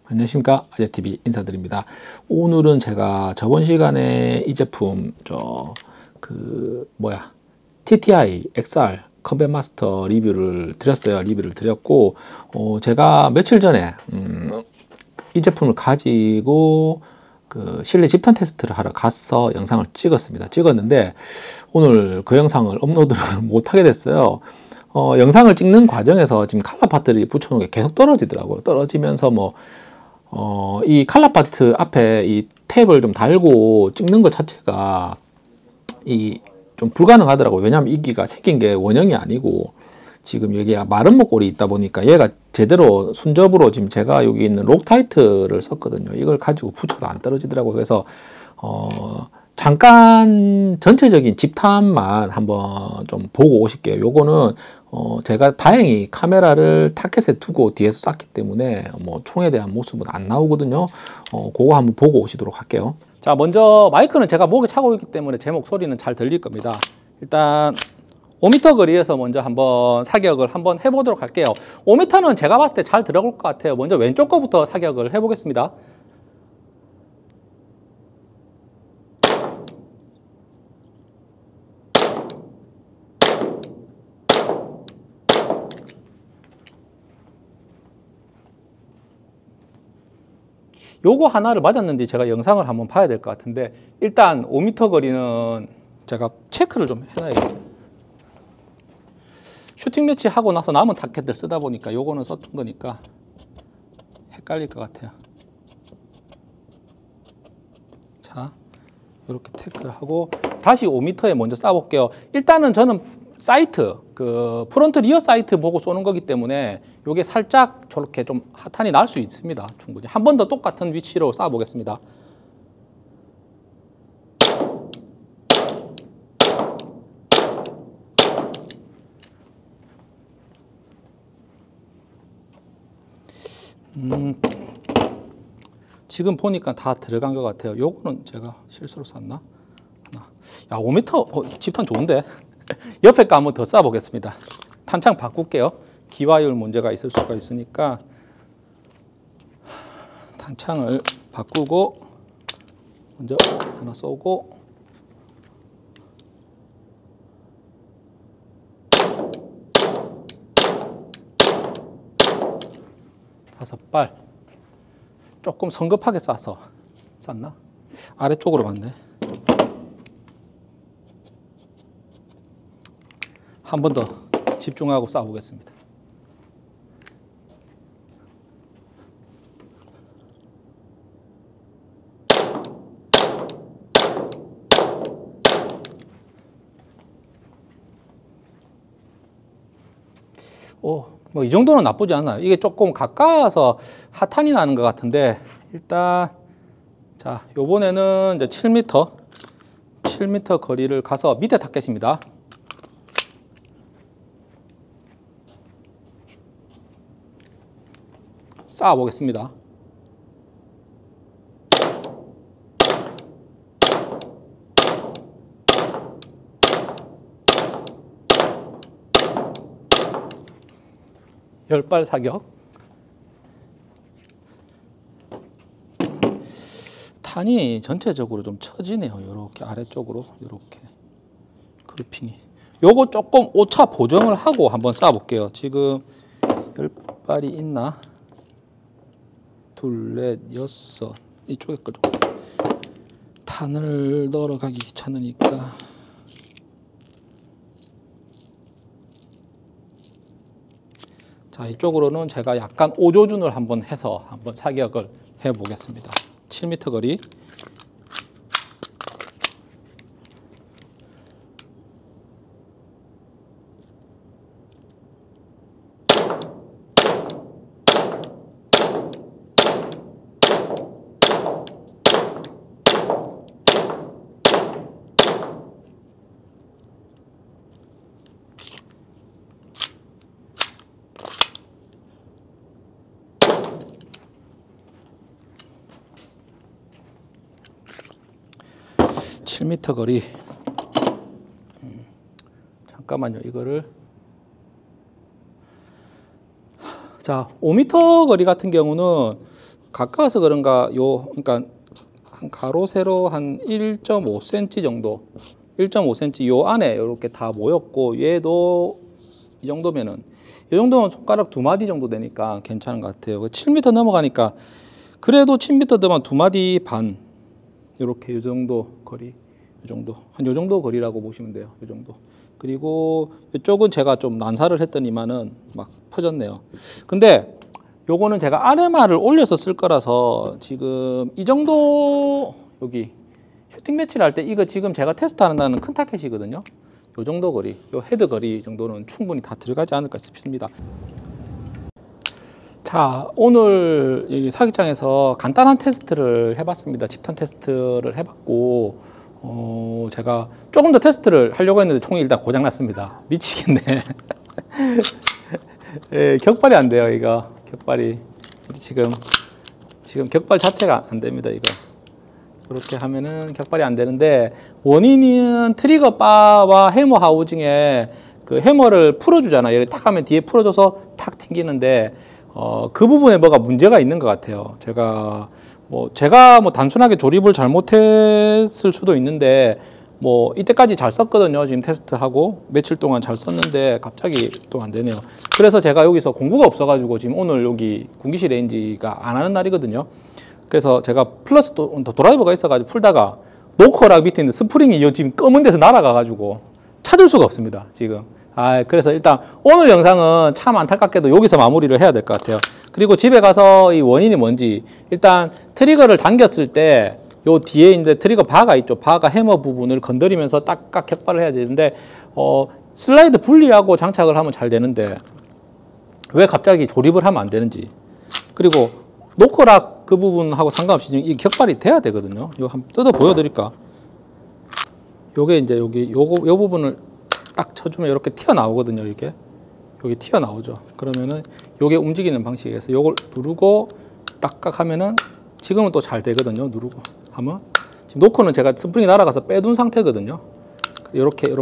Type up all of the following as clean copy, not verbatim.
안녕하십니까, 아재TV 인사드립니다. 오늘은 제가 저번 시간에 이 제품 TTI XR 컴뱃 마스터 리뷰를 드렸고, 제가 며칠 전에 이 제품을 가지고 실내 집탄 테스트를 하러 가서 영상을 찍었는데 오늘 그 영상을 업로드를 못하게 됐어요. 영상을 찍는 과정에서 지금 칼라 파트를 붙여놓은 게 계속 떨어지더라고요. 떨어지면서 이 칼라 파트 앞에 이 탭을 좀 달고 찍는 것 자체가 좀 불가능하더라고요. 왜냐하면 이기가 생긴 게 원형이 아니고 지금 여기가 마른 목골이 있다 보니까 얘가 제대로 순접으로 지금 제가 여기 있는 록타이트를 썼거든요. 이걸 가지고 붙여도 안 떨어지더라고요. 그래서 잠깐 전체적인 집탄만 한번 좀 보고 오실게요. 요거는 제가 다행히 카메라를 타켓에 두고 뒤에서 쐈기 때문에 총에 대한 모습은 안 나오거든요. 그거 한번 보고 오시도록 할게요. 자, 먼저 마이크는 제가 목에 차고 있기 때문에 제 목소리는 잘 들릴 겁니다. 일단 5m 거리에서 먼저 한번 사격을 한번 해보도록 할게요. 5m는 제가 봤을 때 잘 들어갈 것 같아요. 먼저 왼쪽 거부터 사격을 해보겠습니다. 요거 하나를 맞았는지 제가 영상을 한번 봐야 될 것 같은데, 일단 5m 거리는 제가 체크를 좀 해놔야겠어요. 슈팅 매치 하고 나서 남은 타켓들 쓰다 보니까 요거는 썼던 거니까 헷갈릴 것 같아요. 자, 이렇게 태클하고 다시 5m에 먼저 쏴볼게요. 일단은 저는 사이트, 프론트 리어 사이트 보고 쏘는 거기 때문에 요게 살짝 저렇게 좀 하탄이 날 수 있습니다. 충분히. 한 번 더 똑같은 위치로 쏴보겠습니다. 지금 보니까 다 들어간 것 같아요. 요거는 제가 실수로 쐈나? 야, 5m 집탄 좋은데? 옆에 거 한번 더 쏴보겠습니다. 탄창 바꿀게요. 기화율 문제가 있을 수가 있으니까 탄창을 바꾸고 먼저 하나 쏘고, 다섯 발. 조금 성급하게 쐈나? 아래쪽으로 맞네. 한 번 더 집중하고 쏴보겠습니다. 이 정도는 나쁘지 않아요. 이게 조금 가까워서 하탄이 나는 것 같은데, 일단 자, 요번에는 이제 7m 거리를 가서 밑에 타켓입니다. 쏴 보겠습니다. 열 발 사격. 탄이 전체적으로 좀 처지네요. 이렇게 아래쪽으로 이렇게 그루핑이. 요거 조금 오차 보정을 하고 한번 쏴 볼게요. 지금 10발이 있나? 둘, 넷, 여섯. 이쪽에 거 좀 탄을 넣으러 가기 귀찮으니까. 자, 이쪽으로는 제가 약간 오조준을 한번 해서 한번 사격을 해 보겠습니다. 7m 거리. (7m) 거리. 잠깐만요. 이거를 자, 5m 거리 같은 경우는 가까워서 그런가 그러니까 한 가로 세로 한 1.5cm 정도, 1.5cm 요 안에 이렇게 다 모였고, 얘도 이 정도면은, 이 정도면 손가락 2마디 정도 되니까 괜찮은 것 같아요. 7m 넘어가니까 그래도 7m 되면 2마디 반, 이렇게 이 정도 거리, 이 정도, 한 요 정도 거리라고 보시면 돼요. 이 정도. 그리고 이쪽은 제가 좀 난사를 했더니만은 막 퍼졌네요. 근데 요거는 제가 RMR을 올려서 쓸 거라서 지금 이 정도, 여기 슈팅 매치를 할 때 이거 지금 제가 테스트한다는 큰 타켓이거든요. 요 정도 거리, 요 헤드 거리 정도는 충분히 다 들어가지 않을까 싶습니다. 자, 오늘 여기 사격장에서 간단한 테스트를 해봤습니다. 집탄 테스트를 해봤고, 제가 조금 더 테스트를 하려고 했는데 총이 일단 고장났습니다. 미치겠네. 예, 격발이 안 돼요, 이거. 격발이. 지금 격발 자체가 안 됩니다, 이거. 이렇게 하면은 격발이 안 되는데, 원인은 트리거 바와 해머 하우징에 그 해머를 풀어주잖아요. 얘를 탁 하면 뒤에 풀어줘서 탁 튕기는데, 그 부분에 뭐가 문제가 있는 것 같아요. 제가 단순하게 조립을 잘못했을 수도 있는데, 이때까지 잘 썼거든요. 지금 테스트하고 며칠 동안 잘 썼는데 갑자기 또 안 되네요. 그래서 제가 여기서 공구가 없어가지고 지금 오늘 여기 군기실 레인지가 안 하는 날이거든요. 그래서 제가 플러스 또 드라이버가 있어가지고 풀다가 노커락 밑에 있는 스프링이 지금 검은 데서 날아가가지고 찾을 수가 없습니다, 지금. 그래서 일단 오늘 영상은 참 안타깝게도 여기서 마무리를 해야 될 것 같아요. 그리고 집에 가서 이 원인이 뭔지, 일단 트리거를 당겼을 때 요 뒤에 이제 트리거 바가 있죠. 바가 해머 부분을 건드리면서 딱딱 격발을 해야 되는데, 슬라이드 분리하고 장착을 하면 잘 되는데 왜 갑자기 조립을 하면 안 되는지, 그리고 노커락 그 부분하고 상관없이 지금 이 격발이 돼야 되거든요. 이거 한번 뜯어 보여드릴까? 요게 이제 요 부분을 딱 쳐주면 이렇게 튀어나오거든요. 이게 여기 튀어나오죠. 그러면은 요게 움직이는 방식에서 요걸 누르고 딱딱 하면은 지금은 또 잘 되거든요. 누르고 하면 지금 노코는 제가 스프링이 날아가서 빼둔 상태거든요. 이렇게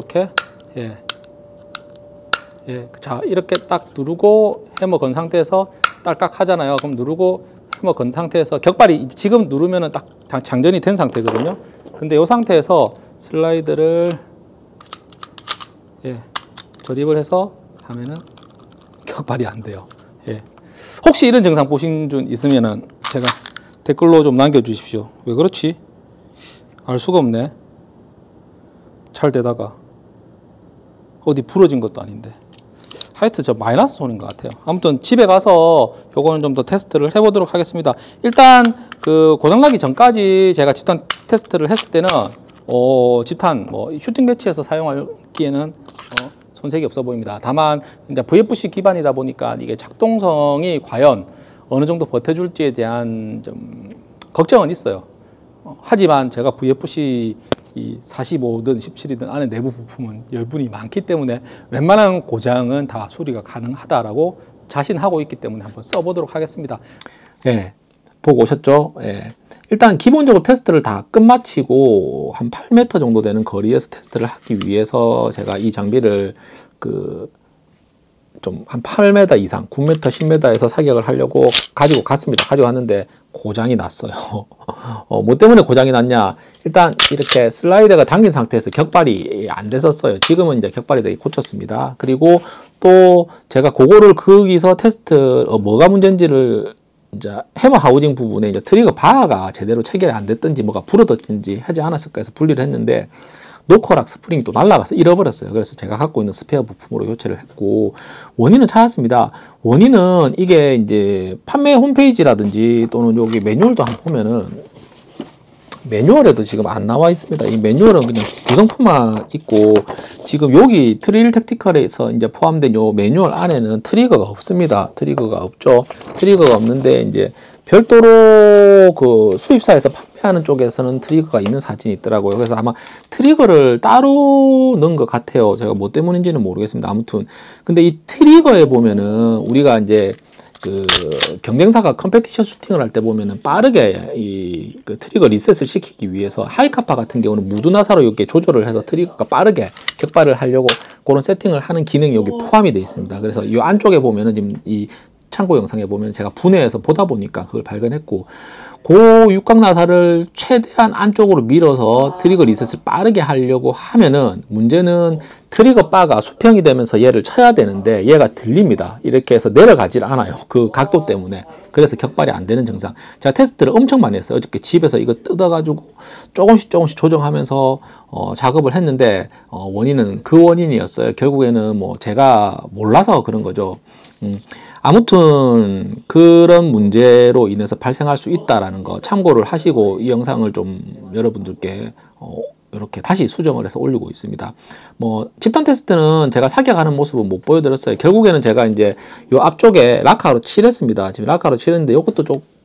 자, 이렇게 딱 누르고 해머 건 상태에서 딸깍 하잖아요. 그럼 누르고 해머 건 상태에서 격발이 지금 누르면은 딱 장전이 된 상태거든요. 근데 이 상태에서 슬라이드를 조립을 해서 하면은 격발이 안 돼요. 혹시 이런 증상 보신 분 있으면은 제가 댓글로 좀 남겨주십시오. 왜 그렇지? 알 수가 없네. 잘 되다가 어디 부러진 것도 아닌데. 하여튼 저 마이너스 손인 것 같아요. 아무튼 집에 가서 요거는 좀 더 테스트를 해보도록 하겠습니다. 일단 그 고장나기 전까지 제가 집탄 테스트를 했을 때는 집탄 슈팅 배치에서 사용하기에는 손색이 없어 보입니다. 다만 이제 VFC 기반이다 보니까 이게 작동성이 과연 어느 정도 버텨줄지에 대한 좀 걱정은 있어요. 하지만 제가 VFC 45든 17이든 안에 내부 부품은 여분이 많기 때문에 웬만한 고장은 다 수리가 가능하다라고 자신하고 있기 때문에 한번 써보도록 하겠습니다. 보고 오셨죠? 일단 기본적으로 테스트를 다 끝마치고 한 8m 정도 되는 거리에서 테스트를 하기 위해서 제가 이 장비를 좀 한 8m 이상, 9m, 10m에서 사격을 하려고 가지고 갔습니다. 가지고 갔는데 고장이 났어요. 뭐 때문에 고장이 났냐? 일단 이렇게 슬라이드가 당긴 상태에서 격발이 안 됐었어요. 지금은 이제 격발이 되게 고쳤습니다. 그리고 또 제가 그거를 거기서 테스트, 뭐가 문제인지를 이제 해머 하우징 부분에 이제 트리거 바가 제대로 체결이 안 됐든지 뭐가 부러졌든지 하지 않았을까 해서 분리를 했는데, 노커락 스프링이 또 날아가서 잃어버렸어요. 그래서 제가 갖고 있는 스페어 부품으로 교체를 했고, 원인은 찾았습니다. 원인은 이게 이제 판매 홈페이지라든지 또는 여기 매뉴얼도 한번 보면은 매뉴얼에도 지금 안 나와 있습니다. 이 매뉴얼은 그냥 구성품만 있고, 지금 여기 트릴 택티컬에서 이제 포함된 요 매뉴얼 안에는 트리거가 없습니다. 트리거가 없죠. 트리거가 없는데 이제 별도로 그 수입사에서 판매하는 쪽에서는 트리거가 있는 사진이 있더라고요. 그래서 아마 트리거를 따로 넣은 것 같아요. 제가 뭐 때문인지는 모르겠습니다. 아무튼 근데 이 트리거에 보면은 우리가 이제 그 경쟁사가 컴페티션 슈팅을 할 때 보면은 빠르게 그 트리거 리셋을 시키기 위해서 하이카파 같은 경우는 무드나사로 이렇게 조절을 해서 트리거가 빠르게 격발을 하려고 그런 세팅을 하는 기능이 여기 포함이 되어 있습니다. 그래서 이 안쪽에 보면은 지금 이 참고 영상에 보면 제가 분해해서 보다 보니까 그걸 발견했고, 그 육각 나사를 최대한 안쪽으로 밀어서 트리거 리셋을 빠르게 하려고 하면은 문제는 트리거 바가 수평이 되면서 얘를 쳐야 되는데 얘가 들립니다. 이렇게 해서 내려가질 않아요. 그 각도 때문에. 그래서 격발이 안 되는 증상. 제가 테스트를 엄청 많이 했어요. 어저께 집에서 이거 뜯어가지고 조금씩 조정하면서 작업을 했는데 원인은 그 원인이었어요. 결국에는 뭐 제가 몰라서 그런 거죠. 아무튼 그런 문제로 인해서 발생할 수 있다라는 거 참고를 하시고 이 영상을 좀 여러분들께 이렇게 다시 수정을 해서 올리고 있습니다. 뭐 집단 테스트는 제가 사격하는 모습은 못 보여드렸어요. 결국에는 제가 이제 요 앞쪽에 라카로 칠했습니다. 지금 라카로 칠했는데 이것도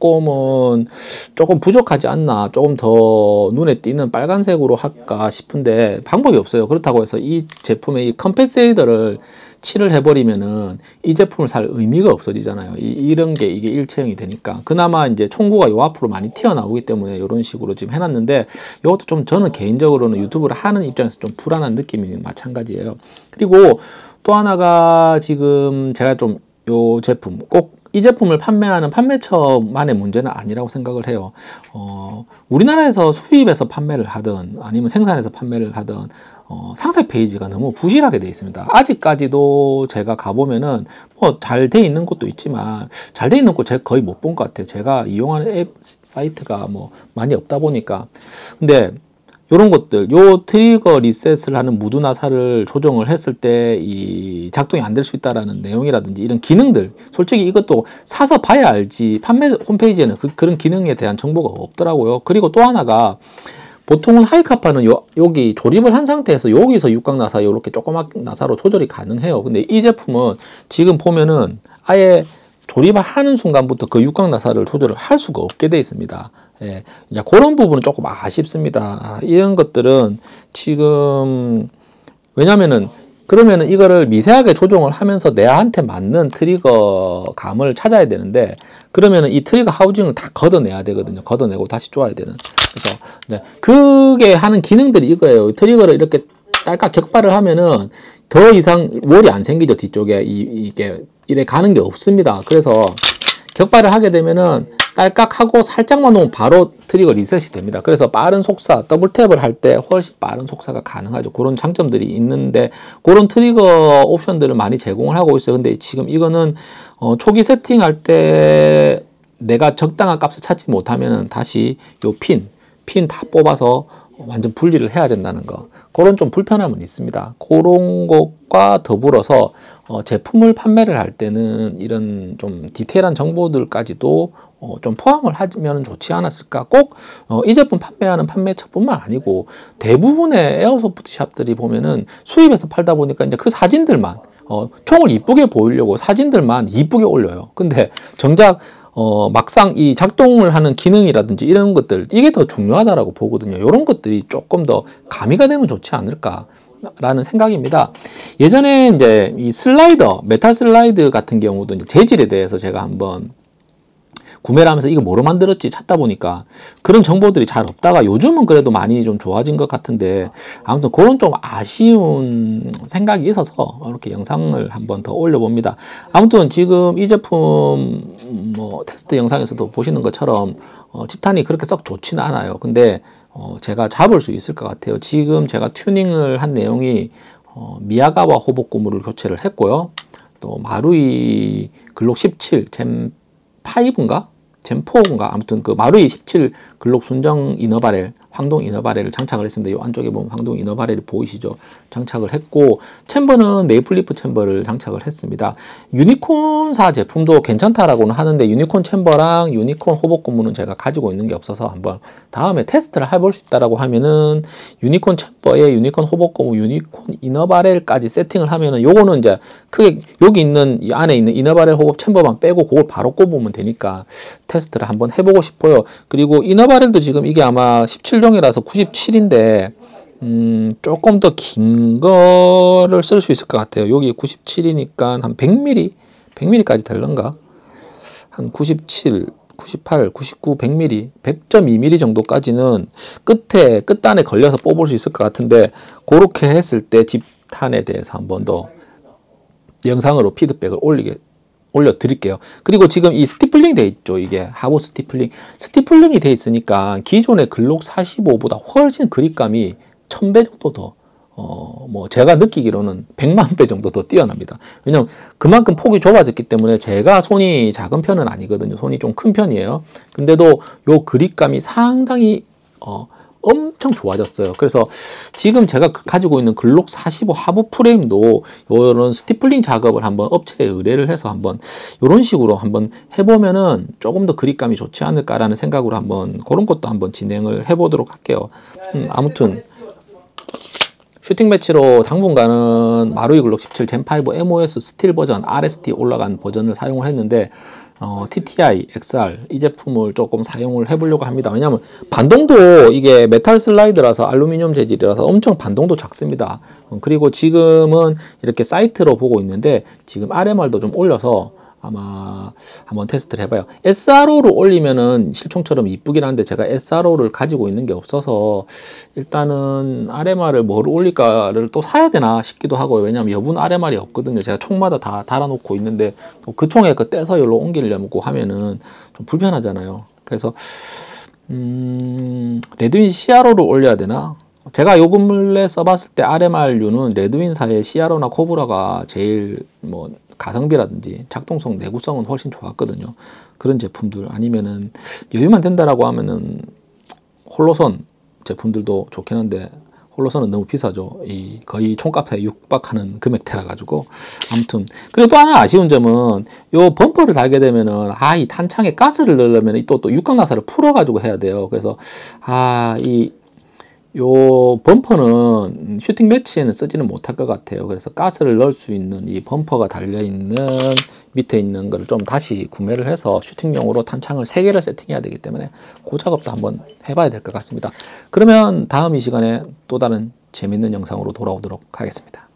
조금 부족하지 않나, 조금 더 눈에 띄는 빨간색으로 할까 싶은데 방법이 없어요. 그렇다고 해서 이 제품의 이 컴pen세이더를 칠을 해버리면은 이 제품을 살 의미가 없어지잖아요. 이런 게 이게 일체형이 되니까. 그나마 이제 총구가 요 앞으로 많이 튀어나오기 때문에 이런 식으로 지금 해놨는데, 이것도 좀 저는 개인적으로는 유튜브를 하는 입장에서 좀 불안한 느낌이 마찬가지예요. 그리고 또 하나가 지금 제가 좀 요 제품 꼭 이 제품을 판매하는 판매처만의 문제는 아니라고 생각을 해요. 우리나라에서 수입해서 판매를 하든 아니면 생산해서 판매를 하든 상세 페이지가 너무 부실하게 되어 있습니다. 아직까지도 제가 가보면은 뭐 잘 돼 있는 곳도 있지만 잘 돼 있는 곳 제가 거의 못 본 것 같아요. 제가 이용하는 앱 사이트가 뭐 많이 없다 보니까. 근데 요런 것들, 요 트리거 리셋을 하는 무드 나사를 조정을 했을 때 이 작동이 안 될 수 있다라는 내용이라든지 이런 기능들, 솔직히 이것도 사서 봐야 알지 판매 홈페이지에는 그런 기능에 대한 정보가 없더라고요. 그리고 또 하나가 보통은 하이카파는 여기 조립을 한 상태에서 여기서 육각 나사 이렇게 조그맣 나사로 조절이 가능해요. 근데 이 제품은 지금 보면은 아예 조립을 하는 순간부터 그 육각 나사를 조절을 할 수가 없게 돼 있습니다. 예, 그런 부분은 조금 아쉽습니다. 이런 것들은 지금 왜냐면은 그러면은 이거를 미세하게 조정을 하면서 내한테 맞는 트리거 감을 찾아야 되는데, 그러면은 이 트리거 하우징을 다 걷어내야 되거든요. 걷어내고 다시 쪼아야 되는. 그래서 네, 그게 하는 기능들이 이거예요. 트리거를 이렇게 딸깍 격발을 하면은 더 이상 월이 안 생기죠. 뒤쪽에 이게 이래 가는 게 없습니다. 그래서 격발을 하게 되면은 딸깍하고 살짝만 놓으면 바로 트리거 리셋이 됩니다. 그래서 빠른 속사, 더블 탭을 할 때 훨씬 빠른 속사가 가능하죠. 그런 장점들이 있는데 그런 트리거 옵션들을 많이 제공을 하고 있어요. 근데 지금 이거는 초기 세팅할 때 내가 적당한 값을 찾지 못하면은 다시 요 핀 다 뽑아서 완전 분리를 해야 된다는 거, 그런 좀 불편함은 있습니다. 그런 것과 더불어서 제품을 판매를 할 때는 이런 좀 디테일한 정보들까지도 좀 포함을 하면 좋지 않았을까. 꼭 이 제품 판매하는 판매처뿐만 아니고 대부분의 에어소프트 샵들이 보면은 수입해서 팔다 보니까 이제 그 사진들만 총을 이쁘게 보이려고 사진들만 이쁘게 올려요. 근데 정작 막상 이 작동을 하는 기능이라든지 이런 것들, 이게 더 중요하다라고 보거든요. 이런 것들이 조금 더 가미가 되면 좋지 않을까라는 생각입니다. 예전에 이제 이 슬라이더, 메탈 슬라이드 같은 경우도 이제 재질에 대해서 제가 한번 구매를 하면서 이거 뭐로 만들었지 찾다 보니까 그런 정보들이 잘 없다가 요즘은 그래도 많이 좀 좋아진 것 같은데, 아무튼 그런 좀 아쉬운 생각이 있어서 이렇게 영상을 한번 더 올려봅니다. 아무튼 지금 이 제품 뭐 테스트 영상에서도 보시는 것처럼 집탄이 그렇게 썩 좋지는 않아요. 근데 제가 잡을 수 있을 것 같아요. 지금 제가 튜닝을 한 내용이 미야가와 호복 고무를 교체를 했고요. 또 마루이 글록 17 젠 5인가? 젠4인가? 아무튼 그 마루이 17 글록 순정 이너바렐, 황동 이너바렐을 장착을 했습니다. 이 안쪽에 보면 황동 이너바렐이 보이시죠? 장착을 했고, 챔버는 메이플리프 챔버를 장착을 했습니다. 유니콘사 제품도 괜찮다라고는 하는데 유니콘 챔버랑 유니콘 호복 고무는 제가 가지고 있는 게 없어서 한번 다음에 테스트를 해볼 수 있다라고 하면은 유니콘 챔버에 유니콘 호복 고무, 유니콘 이너바렐까지 세팅을 하면은 요거는 이제 크게 여기 있는 이 안에 있는 이너바렐 호복 챔버만 빼고 그걸 바로 꼽으면 되니까 테스트를 한번 해보고 싶어요. 그리고 이너바렐도 지금 이게 아마 17종이라서 97인데 조금 더 긴 거를 쓸 수 있을 것 같아요. 여기 97이니까 한 100mm까지 될런가? 한 97, 98, 99, 100mm, 100.2mm 정도까지는 끝단에 걸려서 뽑을 수 있을 것 같은데, 그렇게 했을 때 집탄에 대해서 한 번 더 영상으로 피드백을 올려드릴게요. 그리고 지금 이 스티플링 돼 있죠. 이게 하부 스티플링이 돼 있으니까 기존의 글록 45보다 훨씬 그립감이 1000배 정도 더 뭐 제가 느끼기로는 100만 배 정도 더 뛰어납니다. 왜냐면 그만큼 폭이 좁아졌기 때문에 제가 손이 작은 편은 아니거든요. 손이 좀 큰 편이에요. 근데도 요 그립감이 상당히 엄청 좋아졌어요. 그래서 지금 제가 가지고 있는 글록 45 하부 프레임도 이런 스티플링 작업을 한번 업체에 의뢰를 해서 한번 이런 식으로 한번 해보면은 조금 더 그립감이 좋지 않을까라는 생각으로 한번 그런 것도 한번 진행을 해보도록 할게요. 아무튼 슈팅 매치로 당분간은 마루이 글록 17 젠5 MOS 스틸 버전 RST 올라간 버전을 사용을 했는데 TTI, XR 이 제품을 조금 사용을 해보려고 합니다. 왜냐하면 반동도 이게 메탈 슬라이드라서 알루미늄 재질이라서 엄청 반동도 작습니다. 그리고 지금은 이렇게 사이트로 보고 있는데 지금 RMR도 좀 올려서 아마 한번 테스트를 해봐요. SRO를 올리면은 실총처럼 이쁘긴 한데 제가 SRO를 가지고 있는 게 없어서 일단은 RMR을 뭘 올릴까를 또 사야 되나 싶기도 하고요. 왜냐하면 여분 RMR이 없거든요. 제가 총마다 다 달아놓고 있는데 또 그 총에 그 떼서 여기로 옮기려고 하면은 좀 불편하잖아요. 그래서 레드윈 CRO를 올려야 되나? 제가 요 근래 써봤을 때 RMR류는 레드윈사의 CRO나 코브라가 제일 뭐 가성비라든지 작동성, 내구성은 훨씬 좋았거든요. 그런 제품들 아니면은 여유만 된다라고 하면은 홀로선 제품들도 좋긴 한데 홀로선은 너무 비싸죠. 이 거의 총값에 육박하는 금액대라 가지고 아무튼 그리고 또 하나 아쉬운 점은 요 범퍼를 달게 되면은 이 탄창에 가스를 넣으려면 또 육각나사를 풀어 가지고 해야 돼요. 그래서 요 범퍼는 슈팅 매치에는 쓰지는 못할 것 같아요. 그래서 가스를 넣을 수 있는 이 범퍼가 달려있는 밑에 있는 거를 좀 다시 구매를 해서 슈팅용으로 탄창을 3개를 세팅해야 되기 때문에 그 작업도 한번 해봐야 될 것 같습니다. 그러면 다음 이 시간에 또 다른 재밌는 영상으로 돌아오도록 하겠습니다.